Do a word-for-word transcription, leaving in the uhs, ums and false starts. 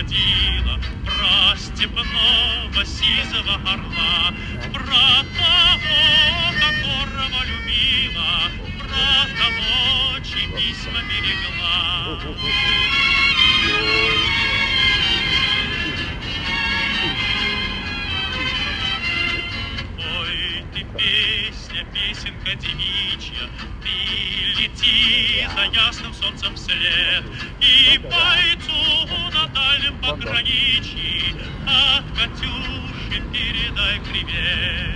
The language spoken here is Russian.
ходила про степного сизого орла, про того, которого любила, про того, чьи письма берегла. Ой, ты песня, песенка девичья, ты лети за ясным солнцем вслед, и бойцу на дальнем пограничье от Катюши передай привет.